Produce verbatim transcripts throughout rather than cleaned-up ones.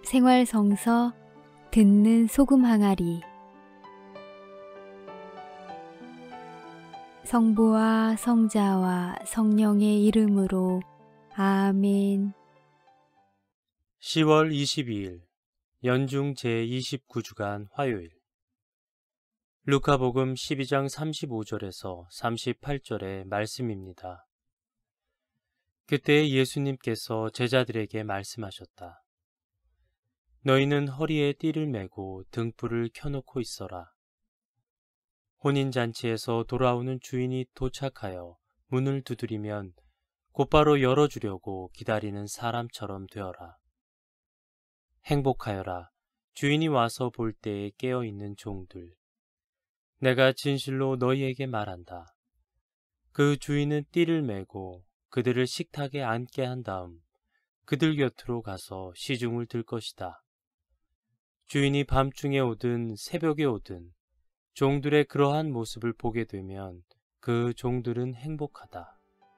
생활성서 듣는 소금 항아리. 성부와 성자와 성령의 이름으로 아멘. 시월 이십이일 연중 제이십구 주간 화요일. 루카복음 십이 장 삼십오 절에서 삼십팔 절의 말씀입니다. 그때 예수님께서 제자들에게 말씀하셨다. 너희는 허리에 띠를 매고 등불을 켜놓고 있어라. 혼인잔치에서 돌아오는 주인이 도착하여 문을 두드리면 곧바로 열어주려고 기다리는 사람처럼 되어라. 행복하여라. 주인이 와서 볼 때에 깨어있는 종들. 내가 진실로 너희에게 말한다. 그 주인은 띠를 매고 그들을 식탁에 앉게 한 다음 그들 곁으로 가서 시중을 들 것이다. 주인이 밤중에 오든 새벽에 오든 종들의 그러한 모습을 보게 되면 그 종들은 행복하다.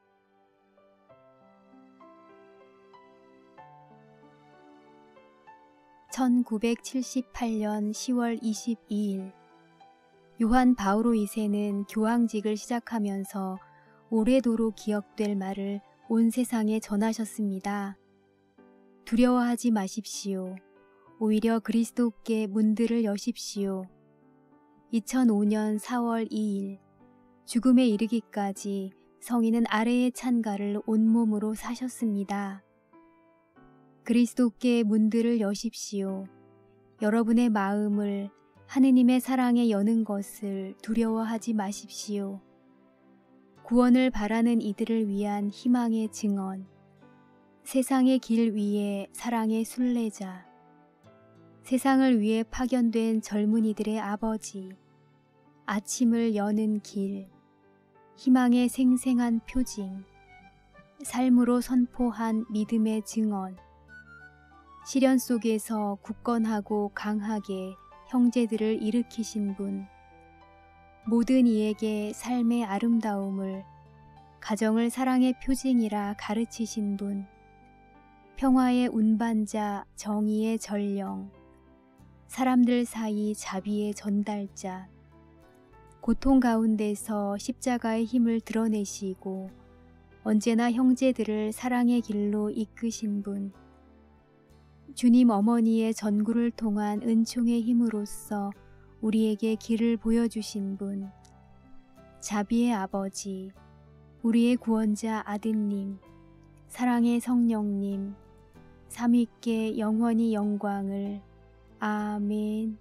천구백칠십팔 년 시월 이십이일 요한 바오로 이 세는 교황직을 시작하면서 오래도록 기억될 말을 온 세상에 전하셨습니다. 두려워하지 마십시오. 오히려 그리스도께 문들을 여십시오. 이천오 년 사월 이일 죽음에 이르기까지 성인은 아래의 찬가를 온몸으로 사셨습니다. 그리스도께 문들을 여십시오. 여러분의 마음을 하느님의 사랑에 여는 것을 두려워하지 마십시오. 구원을 바라는 이들을 위한 희망의 증언, 세상의 길 위에 사랑의 순례자, 세상을 위해 파견된 젊은이들의 아버지, 아침을 여는 길, 희망의 생생한 표징, 삶으로 선포한 믿음의 증언, 시련 속에서 굳건하고 강하게 형제들을 일으키신 분, 모든 이에게 삶의 아름다움을, 가정을 사랑의 표징이라 가르치신 분, 평화의 운반자, 정의의 전령, 사람들 사이 자비의 전달자, 고통 가운데서 십자가의 힘을 드러내시고 언제나 형제들을 사랑의 길로 이끄신 분, 주님 어머니의 전구를 통한 은총의 힘으로써 우리에게 길을 보여주신 분, 자비의 아버지, 우리의 구원자 아드님, 사랑의 성령님, 삼위께 영원히 영광을. 아멘.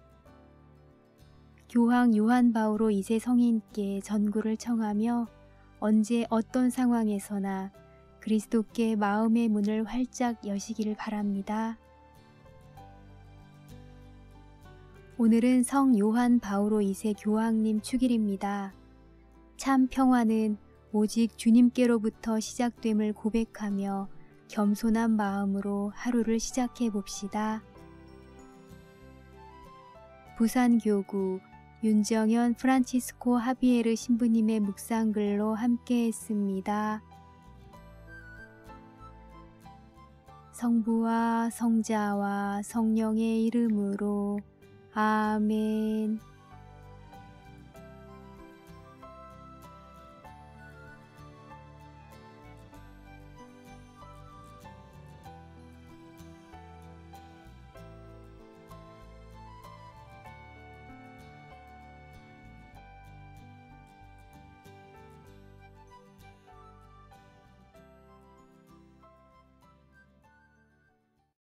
교황 요한 바오로 이 세 성인께 전구를 청하며 언제 어떤 상황에서나 그리스도께 마음의 문을 활짝 여시기를 바랍니다. 오늘은 성 요한 바오로 이 세 교황님 축일입니다. 참 평화는 오직 주님께로부터 시작됨을 고백하며 겸손한 마음으로 하루를 시작해 봅시다. 부산교구 윤정현 프란치스코 하비에르 신부님의 묵상글로 함께했습니다. 성부와 성자와 성령의 이름으로 아멘.